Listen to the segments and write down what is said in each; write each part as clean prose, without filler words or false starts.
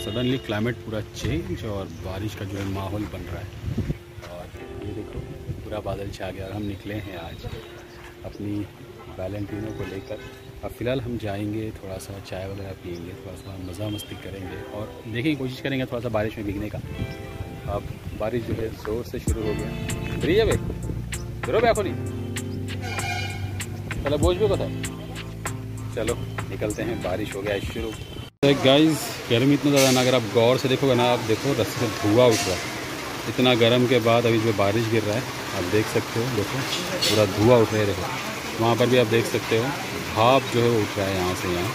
Suddenly climate पूरा change और बारिश का जो है माहौल बन रहा है। और ये देखो पूरा बादल छा गया और हम निकले हैं आज अपनी वैलेंटिनो को लेकर। अब फ़िलहाल हम जाएंगे, थोड़ा सा चाय वगैरह पियेंगे, थोड़ा सा मज़ा मस्ती करेंगे और देखेंगे, कोशिश करेंगे थोड़ा सा बारिश में भीगने का। अब बारिश जो है ज़ोर से शुरू हो गया। फ्री है भाई, जरूर बैठो नहीं, चलो बोझ भी पता है। चलो निकलते हैं, बारिश हो गया है शुरू। तो गाइस गर्मी इतना ज़्यादा ना, अगर आप गौर से देखोगे ना, आप देखो रस्ते से धुआं उठ रहा है। इतना गर्म के बाद अभी जो बारिश गिर रहा है आप देख सकते हो, देखो पूरा धुआं उठ रहा है। देखो वहाँ पर भी आप देख सकते हो भाप जो है उठ रहा है यहाँ से यहाँ।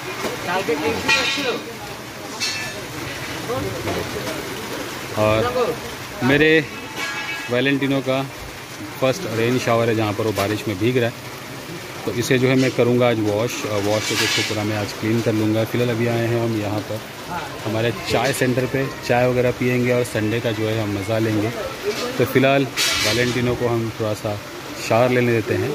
और मेरे वैलेंटिनो का फर्स्ट रेन शावर है जहाँ पर वो बारिश में भीग रहा है। तो इसे जो है मैं करूँगा आज वॉश करके इसको पूरा मैं आज क्लीन कर लूँगा। फ़िलहाल अभी आए हैं हम यहाँ पर हमारे चाय सेंटर पे, चाय वगैरह पियेंगे और संडे का जो है हम मज़ा लेंगे। तो फ़िलहाल वैलेंटिनो को हम थोड़ा सा शावर लेने देते हैं।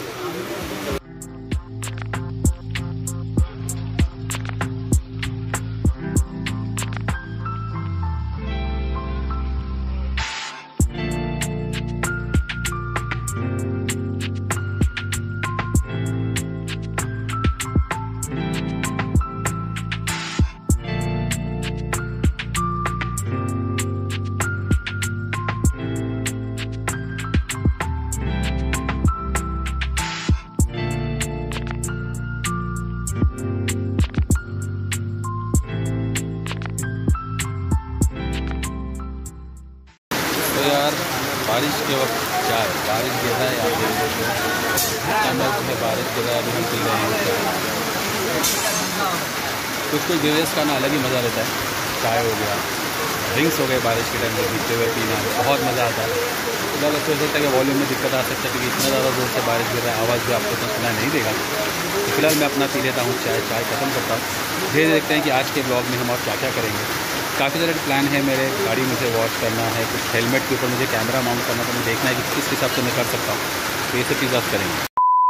यार बारिश के वक्त चाय, बारिश गिर रहा है, आप देख सकते हो अचानक में बारिश गिर रहा है। अभी हम पी रहे हैं चाय। कुछ ड्रेस का ना अलग ही मज़ा रहता है। चाय हो गया, ड्रिंक्स हो गए, बारिश के टाइम में पीते हुए पीना बहुत मज़ा आता है। ज़्यादा सोच सकता है कि वॉल्यूम में दिक्कत आ सकता है क्योंकि इतना ज़्यादा जोर से बारिश गिर रहा है, आवाज़ भी आपको तो सुनाई नहीं देगा। तो फिलहाल मैं अपना पी लेता हूँ चाय, चाय ख़त्म करता हूँ। धीरे देखते हैं कि आज के ब्लॉग में हम और क्या क्या करेंगे। काफ़ी सारे प्लान है मेरे, गाड़ी मुझे वॉश करना है, कुछ हेलमेट के ऊपर मुझे कैमरा माउंट करना, तो मुझे देखना है कि किस हिसाब से मैं कर सकता हूँ। तो ये सब चीज़ आप करेंगे।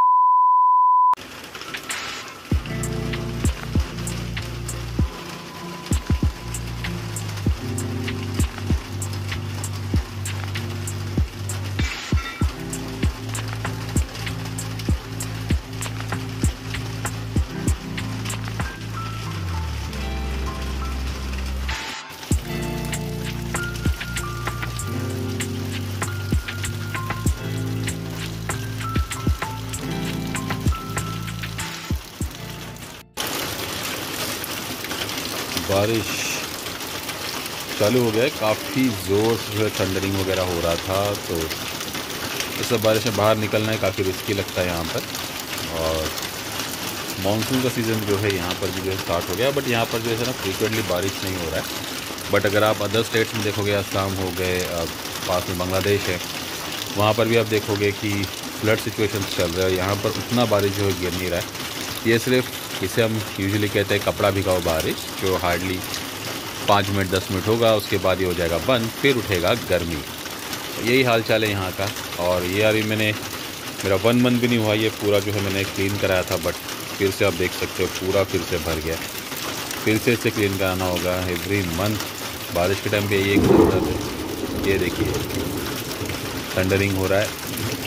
बारिश चालू हो गया है, काफ़ी ज़ोर से थंडरिंग वगैरह हो रहा था। तो इस सब बारिश में बाहर निकलना है काफ़ी रिस्की लगता है यहाँ पर। और मानसून का सीज़न जो है यहाँ पर भी जो है स्टार्ट हो गया, बट यहाँ पर जो है ना फ्रीक्वेंटली बारिश नहीं हो रहा है। बट अगर आप अदर स्टेट्स में देखोगे, असम हो गए, पास में बांग्लादेश है, वहाँ पर भी आप देखोगे कि फ्लड सिचुएशन चल रहा है। यहाँ पर उतना बारिश जो है गिर नहीं रहा है। ये सिर्फ इसे हम यूजुअली कहते हैं कपड़ा भिगाओ बारिश, जो हार्डली 5 मिनट 10 मिनट होगा, उसके बाद ये हो जाएगा बंद, फिर उठेगा गर्मी। तो यही हाल चाल है यहाँ का। और ये अभी मेरा 1 मंथ भी नहीं हुआ, ये पूरा जो है मैंने क्लीन कराया था, बट फिर से आप देख सकते हो पूरा फिर से भर गया। फिर से इसे क्लीन कराना होगा एवरी मंथ। बारिश के टाइम पे ये एक मंजर है, ये देखिए थंडरिंग हो रहा है।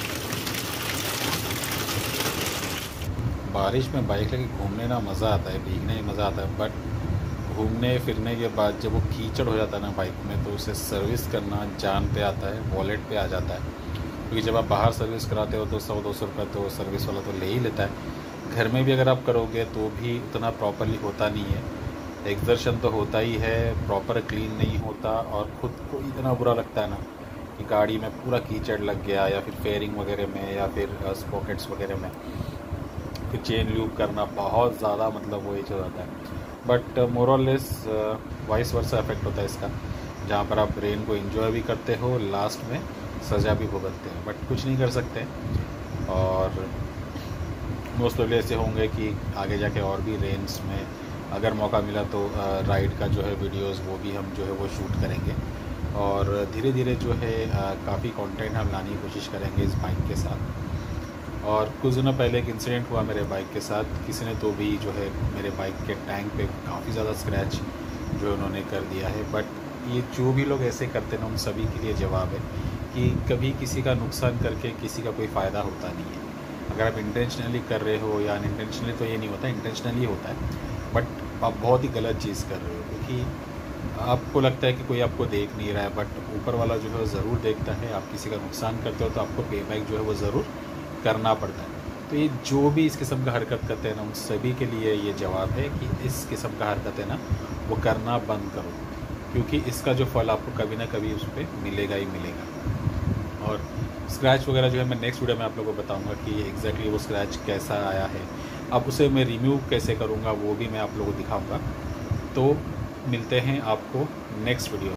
बारिश में बाइक लेके घूमने ना मज़ा आता है, भीगने में मज़ा आता है, बट घूमने फिरने के बाद जब वो कीचड़ हो जाता है ना बाइक में, तो उसे सर्विस करना जान पे आता है, वॉलेट पे आ जाता है। क्योंकि जब आप बाहर सर्विस कराते हो तो 100-200 रुपये तो सर्विस वाला तो ले ही लेता है। घर में भी अगर आप करोगे तो भी उतना प्रॉपरली होता नहीं है, एक्सर्शन तो होता ही है, प्रॉपर क्लीन नहीं होता। और ख़ुद को इतना बुरा लगता है ना कि गाड़ी में पूरा कीचड़ लग गया, या फिर फेयरिंग वगैरह में, या फिर स्पॉकेट्स वगैरह में, फिर चेन लूप करना बहुत ज़्यादा मतलब वो एज हो जाता है। बट मोर और लेस वाइस वर्सा इफेक्ट होता है इसका, जहाँ पर आप रेन को एंजॉय भी करते हो, लास्ट में सज़ा भी भुगतते हैं, बट कुछ नहीं कर सकते। और मोस्ट ऑफ ऐसे होंगे कि आगे जाके और भी रेंस में अगर मौका मिला तो राइड का जो है वीडियोस वो भी हम जो है वो शूट करेंगे। और धीरे धीरे जो है काफ़ी कंटेंट हम लाने की कोशिश करेंगे इस बाइक के साथ। और कुछ दिनों पहले एक इंसिडेंट हुआ मेरे बाइक के साथ, किसी ने तो भी जो है मेरे बाइक के टैंक पे काफ़ी ज़्यादा स्क्रैच जो उन्होंने कर दिया है। बट ये जो भी लोग ऐसे करते हैं ना, उन सभी के लिए जवाब है कि कभी किसी का नुकसान करके किसी का कोई फ़ायदा होता नहीं है। अगर आप इंटेंशनली कर रहे हो या अनइंटेंशनली, तो ये नहीं होता, इंटेंशनली होता है, बट आप बहुत ही गलत चीज़ कर रहे हो, क्योंकि आपको लगता है कि कोई आपको देख नहीं रहा है, बट ऊपर वाला जो है ज़रूर देखता है। आप किसी का नुकसान करते हो तो आपको पे बैक जो है वो ज़रूर करना पड़ता है। तो ये जो भी इस किस्म का हरकत करते हैं ना, उन सभी के लिए ये जवाब है कि इस किस्म का हरकत है ना, वो करना बंद करो, क्योंकि इसका जो फल आपको कभी ना कभी उस पर मिलेगा ही मिलेगा। और स्क्रैच वगैरह जो है मैं नेक्स्ट वीडियो में आप लोगों को बताऊंगा कि एग्जैक्टली वो स्क्रैच कैसा आया है। अब उसे मैं रिमूव कैसे करूंगा वो भी मैं आप लोगों को दिखाऊंगा। तो मिलते हैं आपको नेक्स्ट वीडियो में।